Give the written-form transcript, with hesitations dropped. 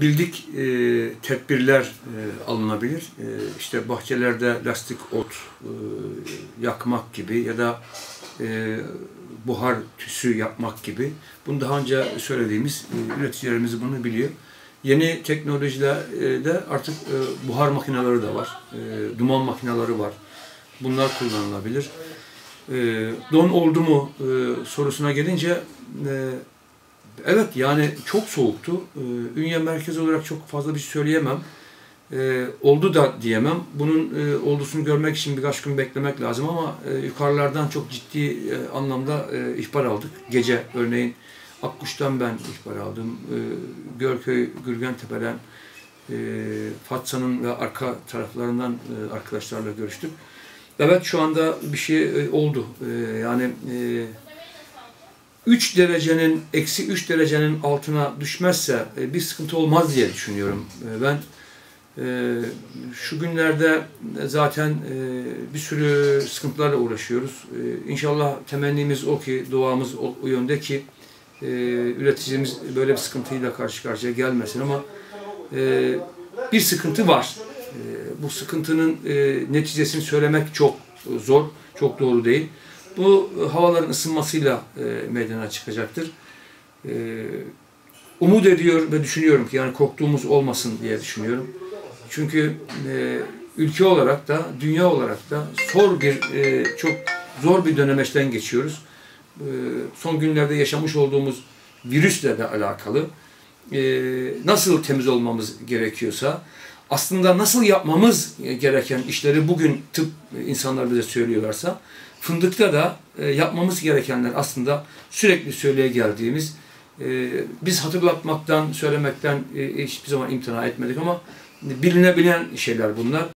bildik tedbirler alınabilir. İşte bahçelerde lastik ot yakmak gibi ya da buhar tüsü yapmak gibi. Bunu daha önce söylediğimiz üreticilerimiz bunu biliyor. Yeni teknolojilerde artık buhar makineleri de var. Duman makineleri var. Bunlar kullanılabilir. Don oldu mu sorusuna gelince evet, yani çok soğuktu. Ünye merkezi olarak çok fazla bir şey söyleyemem. Oldu da diyemem. Bunun oldusunu görmek için birkaç gün beklemek lazım ama yukarılardan çok ciddi anlamda ihbar aldık. Gece örneğin Akkuş'tan ben ihbar aldım. Gölköy, Gürgentepe'den, Fatsa'nın ve arka taraflarından arkadaşlarla görüştük. Evet, şu anda bir şey oldu. Yani 3 derecenin, eksi 3 derecenin altına düşmezse bir sıkıntı olmaz diye düşünüyorum. Ben şu günlerde zaten bir sürü sıkıntılarla uğraşıyoruz. İnşallah temennimiz o ki, duamız o yönde ki üreticimiz böyle bir sıkıntıyla karşı karşıya gelmesin ama bir sıkıntı var. Bu sıkıntının neticesini söylemek çok zor, çok doğru değil. Bu havaların ısınmasıyla meydana çıkacaktır. Umut ediyor ve düşünüyorum ki yani korktuğumuz olmasın diye düşünüyorum. Çünkü ülke olarak da, dünya olarak da çok zor bir dönemeçten geçiyoruz. Son günlerde yaşamış olduğumuz virüsle de alakalı. Nasıl temiz olmamız gerekiyorsa, aslında nasıl yapmamız gereken işleri bugün tıp insanlar bize söylüyorlarsa, fındıkta da yapmamız gerekenler aslında sürekli söyleye geldiğimiz, biz hatırlatmaktan, söylemekten hiçbir zaman imtina etmedik ama bilinebilen şeyler bunlar.